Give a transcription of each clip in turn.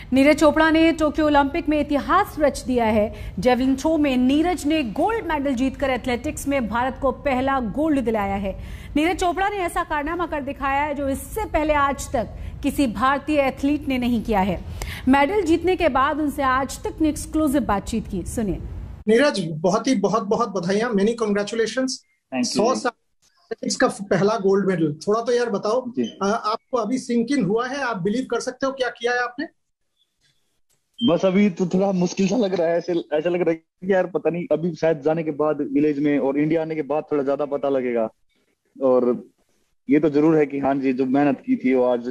नीरज चोपड़ा ने Tokyo Olympic में इतिहास रच दिया है। जेवलिन थ्रो में नीरज ने गोल्ड मेडल जीतकर एथलेटिक्स में भारत को पहला गोल्ड दिलाया है। नीरज चोपड़ा ने ऐसा कारनामा कर दिखाया है जो इससे पहले आज तक किसी भारतीय एथलीट ने नहीं किया है। मेडल जीतने के बाद उनसे आज तक ने एक्सक्लूसिव बातचीत की, सुनिए। नीरज, बहुत बहुत बधाइयां, मेनी कांग्रेचुलेशंस। 100 साल एथलेटिक्स का पहला गोल्ड मेडल। थोड़ा तो यार बताओ, आपको अभी सिंक इन हुआ है? आप बिलीव कर सकते हो क्या किया है आपने? बस अभी तो थोड़ा मुश्किल सा लग रहा है। ऐसा लग रहा है कि यार पता नहीं, अभी शायद जाने के बाद विलेज में और इंडिया आने के बाद थोड़ा ज्यादा पता लगेगा। और ये तो जरूर है कि हाँ जी, जो मेहनत की थी वो आज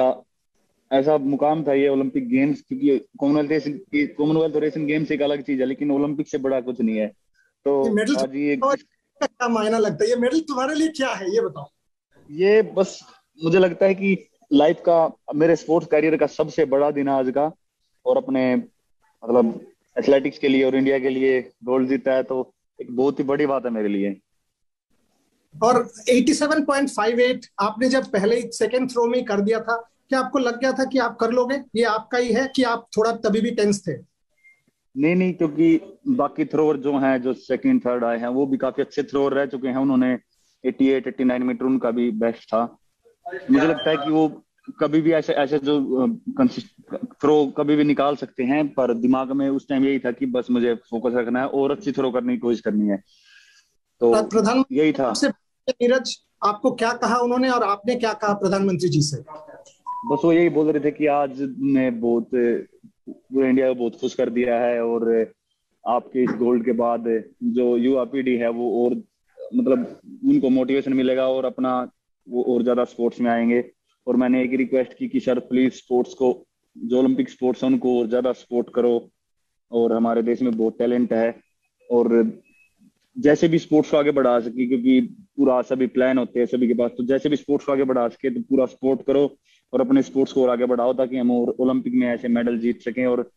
ऐसा मुकाम था ये ओलंपिक गेम्स। क्योंकि कॉमनवेल्थ और एशियन गेम्स एक अलग चीज है, लेकिन ओलंपिक से बड़ा कुछ नहीं है। तो मेडल आज ये क्या मायना लगता है? ये मेडल तुम्हारे लिए क्या है, ये बताओ। ये बस मुझे लगता है कि लाइफ का, मेरे स्पोर्ट्स करियर का सबसे बड़ा दिन है आज का। और अपने मतलब एथलेटिक्स के लिए और इंडिया के लिए गोल्ड जीता है, तो एक बहुत ही बड़ी बात है मेरे लिए। और 87.58 आपने जब पहले सेकंड थ्रो में कर दिया था, क्या आपको लग गया था कि आप कर लोगे? ये आपका ही है कि आप थोड़ा तभी भी टेंस थे? नहीं, क्योंकि बाकी थ्रोअर जो हैं, जो सेकंड थर्ड आए हैं, वो भी काफी अच्छे थ्रोअर रह चुके हैं। उन्होंने 88-89 मीटर उनका भी बेस्ट था। मुझे लगता है कि वो कभी भी ऐसे जो थ्रो कभी भी निकाल सकते हैं, पर दिमाग में उस टाइम यही था कि बस मुझे फोकस रखना है और अच्छी थ्रो करने की कोशिश करनी है। तो प्रधानमंत्री यही था। नीरज, आपको क्या कहा उन्होंने और आपने क्या कहा प्रधानमंत्री जी से? बस वो यही बोल रहे थे कि आज ने बहुत पूरे इंडिया को बहुत खुश कर दिया है, और आपके इस गोल्ड के बाद जो युवा पीढ़ी है वो और मतलब उनको मोटिवेशन मिलेगा और अपना वो और ज्यादा स्पोर्ट्स में आएंगे। और मैंने एक रिक्वेस्ट की कि सर प्लीज स्पोर्ट्स को, जो ओलंपिक स्पोर्ट्स है उनको और ज्यादा सपोर्ट करो। और हमारे देश में बहुत टैलेंट है, और जैसे भी स्पोर्ट्स को आगे बढ़ा सके, क्योंकि पूरा सभी प्लान होते हैं सभी के पास, तो जैसे भी स्पोर्ट्स को आगे बढ़ा सके तो पूरा सपोर्ट करो और अपने स्पोर्ट्स को और आगे बढ़ाओ, ताकि हम और ओलंपिक में ऐसे मेडल जीत सकें। और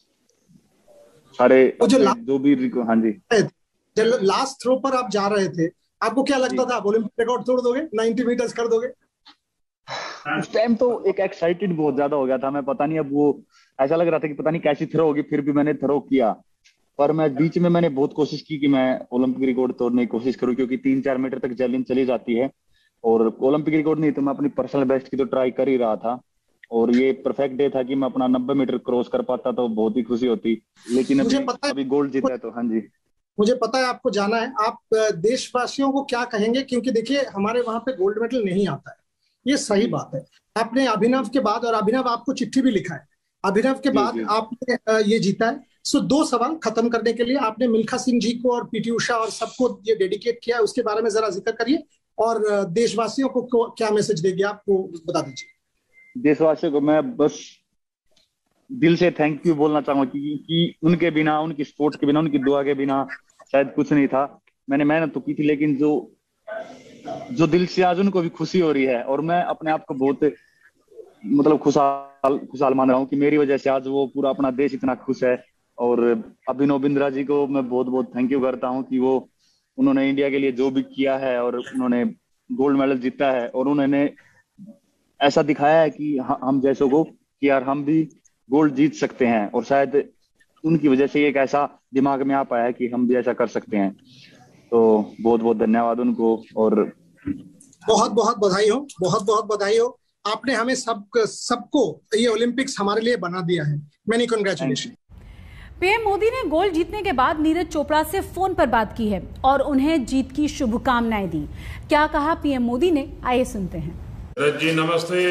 सारे जो भी हाँ जी, जब लास्ट थ्रो पर आप जा रहे थे, आपको क्या लगता था आप ओलंपिक रिकॉर्ड तोड़ दोगे, 90 मीटर्स कर दोगे? उस टाइम तो एक एक्साइटेड बहुत ज्यादा हो गया था मैं, पता नहीं अब वो ऐसा लग रहा था कि पता नहीं कैसी थ्रो होगी। फिर भी मैंने थ्रो किया, पर मैं बीच में मैंने बहुत कोशिश की कि मैं ओलंपिक रिकॉर्ड तोड़ने की कोशिश करूं, क्योंकि 3-4 मीटर तक जैवलिन चली जाती है। और ओलंपिक रिकॉर्ड नहीं तो मैं अपनी पर्सनल बेस्ट की तो ट्राई कर ही रहा था। और ये परफेक्ट डे था कि मैं अपना 90 मीटर क्रॉस कर पाता तो बहुत ही खुशी होती। लेकिन अभी गोल्ड जीता है तो हाँ जी, मुझे पता है आपको जाना है। आप देशवासियों को क्या कहेंगे? क्योंकि देखिए, हमारे वहां पे गोल्ड मेडल नहीं आता है, ये सही बात है। आपने अभिनव के बाद, और अभिनव आपको चिट्ठी भी लिखा है, अभिनव के बाद आपने ये जीता है। सो 2 सवाल खत्म करने के लिए, आपने मिल्खा सिंह जी को और पीटी उषा और सबको ये डेडिकेट किया है, उसके बारे में जरा जिक्र करिए। और देशवासियों को क्या मैसेज देंगे आपको, बता दीजिए। देशवासियों को मैं बस दिल से थैंक यू बोलना चाहूंगा कि उनके बिना, उनकी सपोर्ट के बिना, उनकी दुआ के बिना शायद कुछ नहीं था। मैंने मेहनत तो की थी, लेकिन जो दिल से आज उनको भी खुशी हो रही है। और मैं अपने आप को बहुत मतलब खुशहाल मान रहा हूँ कि मेरी वजह से आज वो पूरा अपना देश इतना खुश है। और अभिनव बिंद्रा जी को मैं बहुत बहुत थैंक यू करता हूँ कि उन्होंने इंडिया के लिए जो भी किया है और उन्होंने गोल्ड मेडल जीता है, और उन्होंने ऐसा दिखाया है कि हम जैसों को कि यार हम भी गोल्ड जीत सकते हैं। और शायद उनकी वजह से एक ऐसा दिमाग में आ पाया है कि हम भी ऐसा कर सकते हैं। तो बहुत बहुत धन्यवाद उनको, और बहुत बहुत बधाई हो, बहुत बहुत बधाई हो। आपने हमें सबको ये ओलंपिक्स हमारे लिए बना दिया है। Many congratulation. पीएम मोदी ने गोल्ड जीतने के बाद नीरज चोपड़ा से फोन पर बात की है और उन्हें जीत की शुभकामनाएं दी। क्या कहा पीएम मोदी ने, आइए सुनते हैं। नीरज जी नमस्ते।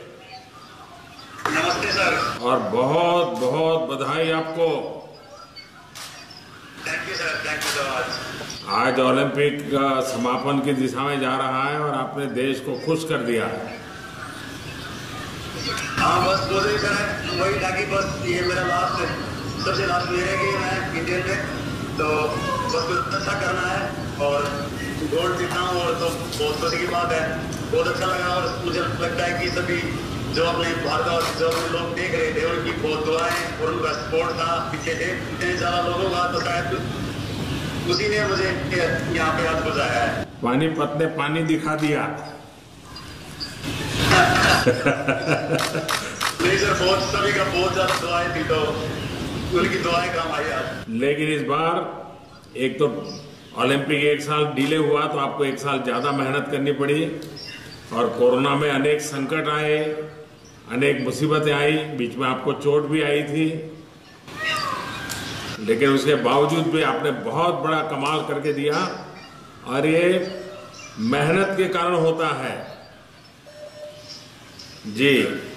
नमस्ते सर। और बहुत बहुत बधाई आपको। Thank you sir, thank you so much. आज ओलंपिक का समापन की दिशा में जा रहा है और आपने देश को खुश कर दिया है। हाँ, बस कोशिश करें वही था कि बस ये मेरा सबसे लास्ट ईयर है कि मैं इंडियन में, तो बस कुछ अच्छा करना है और गोल्ड जीतना हूँ। और तो बहुत खुशी की बात है, बहुत अच्छा लगा। और मुझे लगता है कि सभी जो अपने भारत और जो लोग देख रहे थे उनकी बहुत दुआएं और उनका सपोर्ट था पीछे से इतने ज्यादा लोगों का, तो शायद उसी ने मुझे यहाँ पे आज पहुंचाया है। पानीपत ने पानी दिखा दिया। नहीं सर, बहुत सभी का बहुत ज्यादा दुआएं थी, तो उनकी दुआएं काम आई आज। लेकिन इस बार एक तो ओलंपिक एक साल डिले हुआ, तो आपको एक साल ज्यादा मेहनत करनी पड़ी, और कोरोना में अनेक संकट आए, अनेक मुसीबतें आई, बीच में आपको चोट भी आई थी, लेकिन उसके बावजूद भी आपने बहुत बड़ा कमाल करके दिया, और ये मेहनत के कारण होता है जी।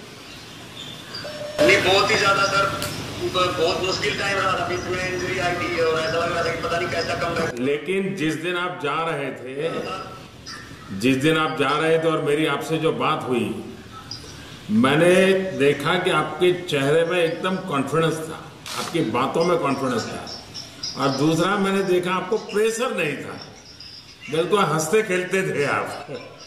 नहीं, बहुत ही ज्यादा सर, बहुत मुश्किल टाइम रहा था, बीच में इंजरी आई थी और ऐसा लग रहा था कि पता नहीं कैसा कम रहा। लेकिन जिस दिन आप जा रहे थे और मेरी आपसे जो बात हुई, मैंने देखा कि आपके चेहरे में एकदम कॉन्फिडेंस था, आपकी बातों में कॉन्फिडेंस था, और दूसरा मैंने देखा आपको प्रेशर नहीं था, बिल्कुल हंसते खेलते थे आप।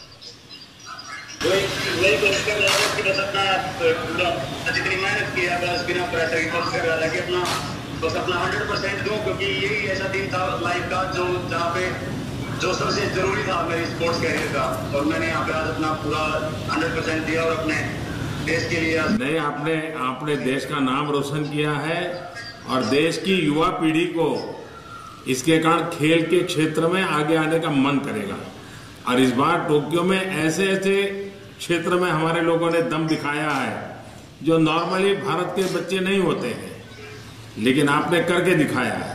वही कोशिश कर रहा था कि बस अपना जितनी मेहनत की है, बस बिना प्रेशर की कोशिश कर रहा था कि बस अपना 100% दूं, क्योंकि यही ऐसा दिन था लाइफ का जहाँ पे जो सबसे जरूरी था मेरी स्पोर्ट्स कैरियर का, और मैंने यहाँ पे आज अपना पूरा 100% दिया और अपने देश के लिए। नहीं, आपने देश का नाम रोशन किया है, और देश की युवा पीढ़ी को इसके कारण खेल के क्षेत्र में आगे आने का मन करेगा, और इस बार टोक्यो में ऐसे क्षेत्र में हमारे लोगों ने दम दिखाया है जो नॉर्मली भारत के बच्चे नहीं होते हैं, लेकिन आपने करके दिखाया है।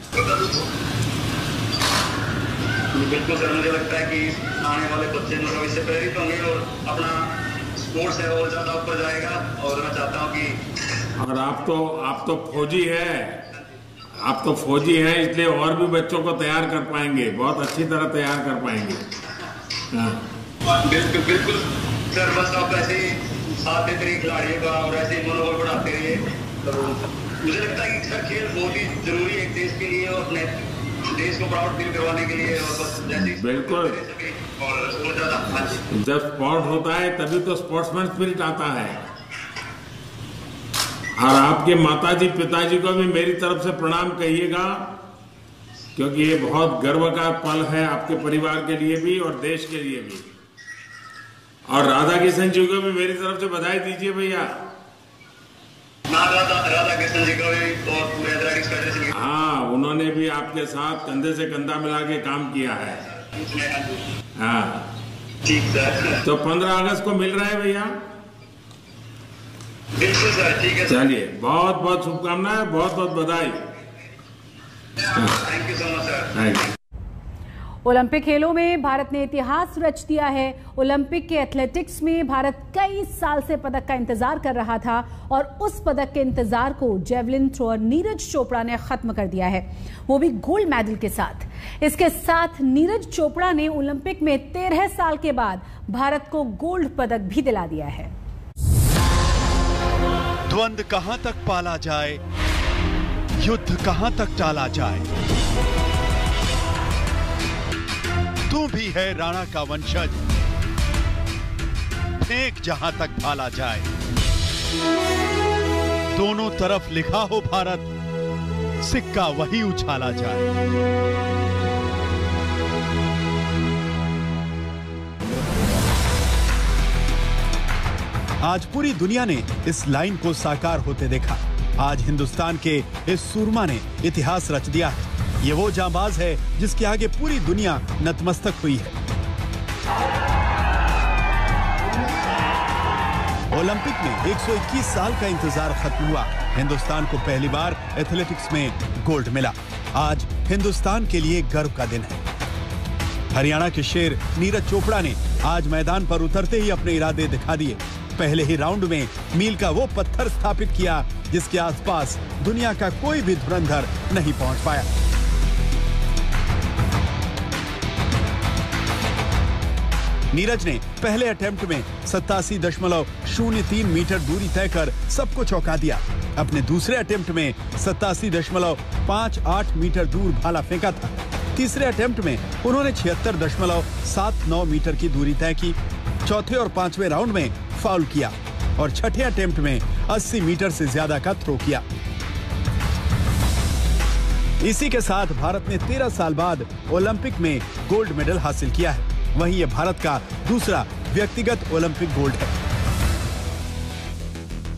बिल्कुल सर, मुझे लगता है कि आने वाले बच्चे लोग इससे प्रेरित होंगे और अपना स्पोर्ट्स है और ज्यादा ऊपर जाएगा, और मैं चाहता हूँ कि और आप तो फौजी हैं, इसलिए और भी बच्चों को तैयार कर पाएंगे, बहुत अच्छी तरह तैयार कर पाएंगे। हाँ। बिल्कुल सर, बस आप ऐसे ही साथ देते रहिए खिलाड़ियों का और ऐसे ही मनोबल बढ़ाते रहिए। तो मुझे लगता है कि सर खेल बहुत ही जरूरी है एक देश के लिए और अपने देश को प्राउड फील करवाने के लिए, और बस जैसे बिल्कुल, और बहुत ज्यादा जब स्पोर्ट होता है तभी तो स्पोर्ट्समैन स्पिरिट आता है। और आपके माताजी पिताजी को भी मेरी तरफ से प्रणाम कहिएगा, क्योंकि ये बहुत गर्व का पल है आपके परिवार के लिए भी और देश के लिए भी। और राधा किशन जी को भी मेरी तरफ से बधाई दीजिए भैया। राधा कृष्ण जी का भी और पूरे एथलेटिक्स फेडरेशन के। हाँ, उन्होंने भी आपके साथ कंधे से कंधा मिला के काम किया है। हाँ ठीक सर, तो 15 अगस्त को मिल रहा है भैया। बिल्कुल सर, ठीक है। चलिए, बहुत बहुत शुभकामनाएं, बहुत बहुत बधाई। Thank you so much sir. Thank you. Olympic खेलों में भारत ने इतिहास रच दिया है। ओलंपिक के एथलेटिक्स में भारत कई साल से पदक का इंतजार कर रहा था, और उस पदक के इंतजार को जेवलिन थ्रोअर नीरज चोपड़ा ने खत्म कर दिया है, वो भी गोल्ड मेडल के साथ। इसके साथ नीरज चोपड़ा ने ओलंपिक में 13 साल के बाद भारत को गोल्ड पदक भी दिला दिया है। द्वंद्व कहां तक पाला जाए, युद्ध कहां तक टाला जाए, तू भी है राणा का वंशज, फेंक जहां तक भाला जाए। दोनों तरफ लिखा हो भारत, सिक्का वही उछाला जाए। आज पूरी दुनिया ने इस लाइन को साकार होते देखा। आज हिंदुस्तान के इस सूरमा ने इतिहास रच दिया है। ये वो जांबाज है जिसके आगे पूरी दुनिया नतमस्तक हुई है। ओलंपिक में 121 साल का इंतजार खत्म हुआ। हिंदुस्तान को पहली बार एथलेटिक्स में गोल्ड मिला। आज हिंदुस्तान के लिए गर्व का दिन है। हरियाणा के शेर नीरज चोपड़ा ने आज मैदान पर उतरते ही अपने इरादे दिखा दिए। पहले ही राउंड में मील का वो पत्थर स्थापित किया जिसके आसपास दुनिया का कोई भी धुरंधर नहीं पहुंच पाया। नीरज ने पहले अटेम्प्ट में 87.03 मीटर दूरी तय कर सबको चौंका दिया। अपने दूसरे अटेम्प्ट में 87.58 मीटर दूर भाला फेंका था। तीसरे अटेम्प्ट में उन्होंने 76.79 मीटर की दूरी तय की। चौथे और पांचवें राउंड में फाउल किया और छठे अटेम्प्ट में 80 मीटर से ज्यादा का थ्रो किया। इसी के साथ भारत ने 13 साल बाद ओलंपिक में गोल्ड मेडल हासिल किया है। वहीं ये भारत का दूसरा व्यक्तिगत ओलंपिक गोल्ड है।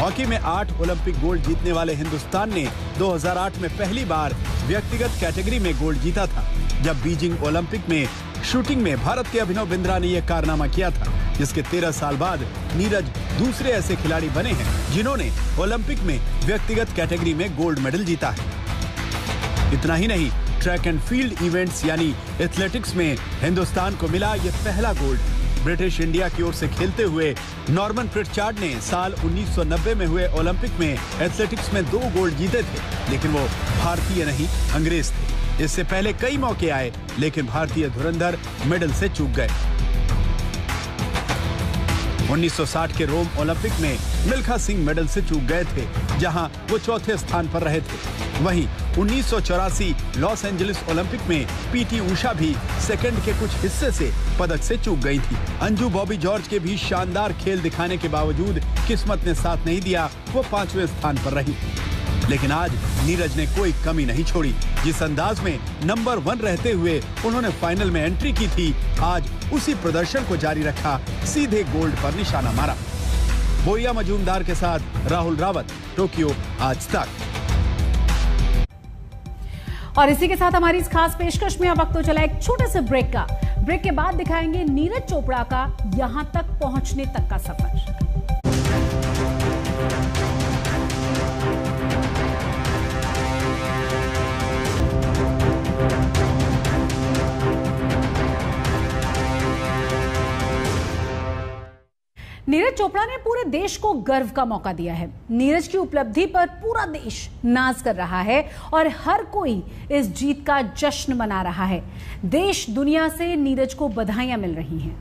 हॉकी में 8 ओलंपिक गोल्ड जीतने वाले हिंदुस्तान ने 2008 में पहली बार व्यक्तिगत कैटेगरी में गोल्ड जीता था, जब बीजिंग ओलंपिक में शूटिंग में भारत के अभिनव बिंद्रा ने यह कारनामा किया था, जिसके 13 साल बाद नीरज दूसरे ऐसे खिलाड़ी बने हैं जिन्होंने ओलंपिक में व्यक्तिगत कैटेगरी में गोल्ड मेडल जीता है। इतना ही नहीं, ट्रैक एंड फील्ड इवेंट्स यानी एथलेटिक्स में हिंदुस्तान को मिला यह पहला गोल्ड। ब्रिटिश इंडिया की ओर से खेलते हुए नॉर्मन प्रिटचार्ड ने साल 1990 में हुए ओलंपिक में एथलेटिक्स में 2 गोल्ड जीते थे, लेकिन वो भारतीय नहीं अंग्रेज थे। इससे पहले कई मौके आए, लेकिन भारतीय धुरंधर मेडल से चूक गए। 1960 के रोम ओलंपिक में मिल्खा सिंह मेडल से चूक गए थे, जहां वो चौथे स्थान पर रहे थे। वहीं 1984 लॉस एंजलिस ओलंपिक में पीटी उषा भी सेकंड के कुछ हिस्से से पदक से चूक गई थी। अंजू बॉबी जॉर्ज के भी शानदार खेल दिखाने के बावजूद किस्मत ने साथ नहीं दिया, वो 5वें स्थान पर रही। लेकिन आज नीरज ने कोई कमी नहीं छोड़ी। जिस अंदाज में नंबर 1 रहते हुए उन्होंने फाइनल में एंट्री की थी, आज उसी प्रदर्शन को जारी रखा, सीधे गोल्ड पर निशाना मारा। बोरिया मजूमदार के साथ राहुल रावत, टोक्यो आज तक। और इसी के साथ हमारी इस खास पेशकश में अब वक्त तो चला एक छोटे से ब्रेक का। ब्रेक के बाद दिखाएंगे नीरज चोपड़ा का यहां तक पहुंचने तक का सफर। नीरज चोपड़ा ने पूरे देश को गर्व का मौका दिया है। नीरज की उपलब्धि पर पूरा देश नाज कर रहा है और हर कोई इस जीत का जश्न मना रहा है। देश दुनिया से नीरज को बधाइयां मिल रही हैं।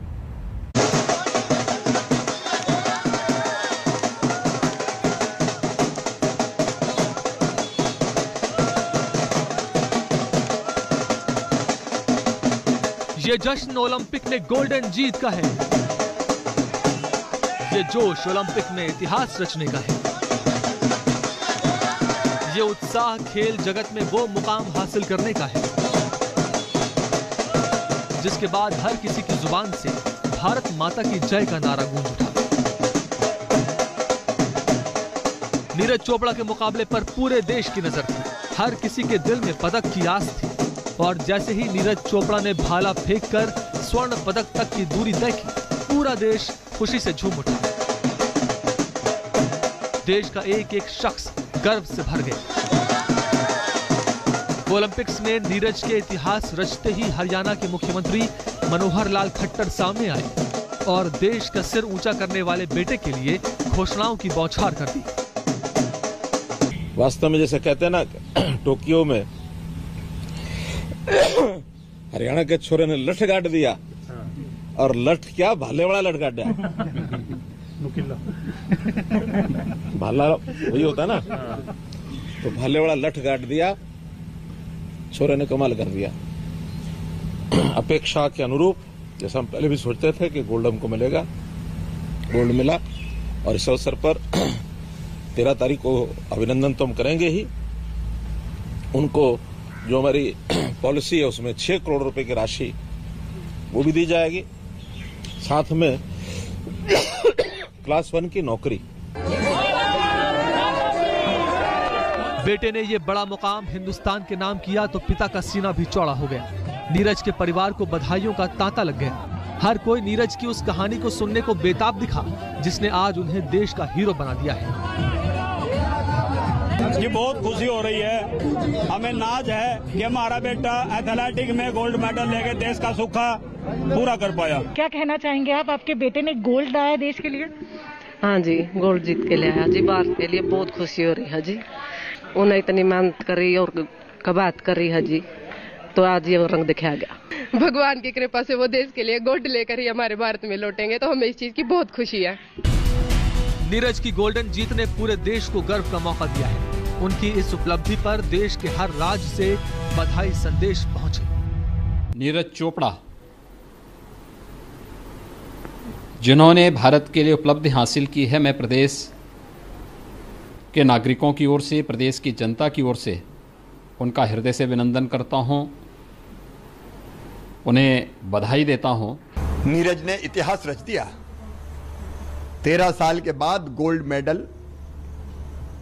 ये जश्न ओलंपिक में गोल्डन जीत का है। ये जोश ओलंपिक में इतिहास रचने का है। ये उत्साह खेल जगत में वो मुकाम हासिल करने का है जिसके बाद हर किसी की जुबान से भारत माता की जय का नारा गूंज उठा। नीरज चोपड़ा के मुकाबले पर पूरे देश की नजर थी। हर किसी के दिल में पदक की आस थी और जैसे ही नीरज चोपड़ा ने भाला फेंककर स्वर्ण पदक तक की दूरी तय की, पूरा देश खुशी से झूम उठा। देश का एक एक शख्स गर्व से भर गया। ओलंपिक्स में नीरज के इतिहास रचते ही हरियाणा के मुख्यमंत्री मनोहर लाल खट्टर सामने आए और देश का सिर ऊंचा करने वाले बेटे के लिए घोषणाओं की बौछार कर दी। वास्तव में जैसे कहते हैं ना, टोक्यो में हरियाणा के छोरे ने लठ गाड़ दिया, और लठ क्या, भाले वाला लठ गाड़ा। भाला वही होता ना, तो भाले वाला लठ गाड़ दिया, छोरे ने कमाल कर दिया। अपेक्षा के अनुरूप, जैसा हम पहले भी सोचते थे कि गोल्ड हमको मिलेगा, गोल्ड मिला। और इस अवसर पर 13 तारीख को अभिनंदन तो हम करेंगे ही। उनको जो हमारी पॉलिसी है उसमें 6 करोड़ रुपए की राशि वो भी दी जाएगी, साथ में क्लास 1 की नौकरी। बेटे ने ये बड़ा मुकाम हिंदुस्तान के नाम किया तो पिता का सीना भी चौड़ा हो गया। नीरज के परिवार को बधाइयों का तांता लग गया। हर कोई नीरज की उस कहानी को सुनने को बेताब दिखा जिसने आज उन्हें देश का हीरो बना दिया है। ये बहुत खुशी हो रही है, हमें नाज है कि हमारा बेटा एथलेटिक में गोल्ड मेडल लेके देश का सुखा पूरा कर पाया। क्या कहना चाहेंगे आप, आपके बेटे ने गोल्ड लाया देश के लिए? हाँ जी, गोल्ड जीत के लाया जी, भारत के लिए बहुत खुशी हो रही है जी। उन्हें इतनी मेहनत करी और कबात करी है जी, तो आज ये रंग दिखाया गया। भगवान की कृपा से वो देश के लिए गोल्ड लेकर ही हमारे भारत में लौटेंगे, तो हमें इस चीज की बहुत खुशी है। नीरज की गोल्डन जीत ने पूरे देश को गर्व का मौका दिया है। उनकी इस उपलब्धि पर देश के हर राज्य से बधाई संदेश पहुंचे। नीरज चोपड़ा, जिन्होंने भारत के लिए उपलब्धि हासिल की है, मैं प्रदेश के नागरिकों की ओर से, प्रदेश की जनता की ओर से उनका हृदय से अभिनंदन करता हूं, उन्हें बधाई देता हूं। नीरज ने इतिहास रच दिया। 13 साल के बाद गोल्ड मेडल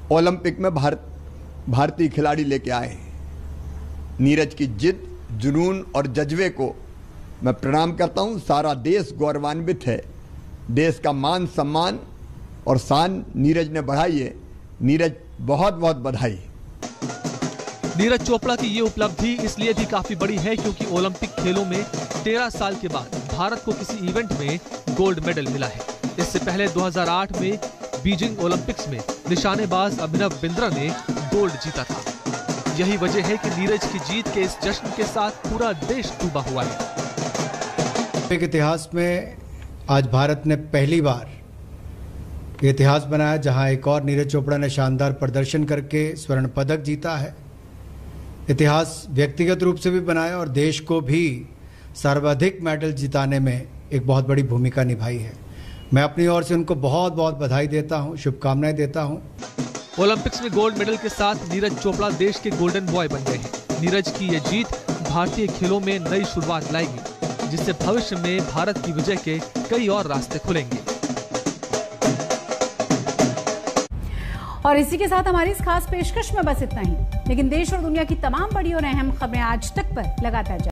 ओलंपिक में भारतीय खिलाड़ी लेके आए हैं। नीरज की जिद, जुनून और जज्बे को मैं प्रणाम करता हूं। सारा देश गौरवान्वित है। देश का मान सम्मान और शान नीरज ने बढ़ाई है। नीरज बहुत बहुत बधाई। नीरज चोपड़ा की ये उपलब्धि इसलिए भी काफी बड़ी है क्योंकि ओलंपिक खेलों में 13 साल के बाद भारत को किसी इवेंट में गोल्ड मेडल मिला है। इससे पहले 2008 में बीजिंग ओलंपिक्स में निशानेबाज अभिनव बिंद्रा ने गोल्ड जीता था। यही वजह है कि नीरज की जीत के इस जश्न के साथ पूरा देश डूबा हुआ है। ओलंपिक इतिहास में आज भारत ने पहली बार इतिहास बनाया जहां एक और नीरज चोपड़ा ने शानदार प्रदर्शन करके स्वर्ण पदक जीता है। इतिहास व्यक्तिगत रूप से भी बनाया और देश को भी सर्वाधिक मेडल जिताने में एक बहुत बड़ी भूमिका निभाई है। मैं अपनी ओर से उनको बहुत बहुत बधाई देता हूं, शुभकामनाएं देता हूं। ओलंपिक्स में गोल्ड मेडल के साथ नीरज चोपड़ा देश के गोल्डन बॉय बन गए हैं। नीरज की ये जीत भारतीय खेलों में नई शुरुआत लाएगी, जिससे भविष्य में भारत की विजय के कई और रास्ते खुलेंगे। और इसी के साथ हमारी इस खास पेशकश में बस इतना ही। लेकिन देश और दुनिया की तमाम बड़ी और अहम खबरें आज तक पर लगातार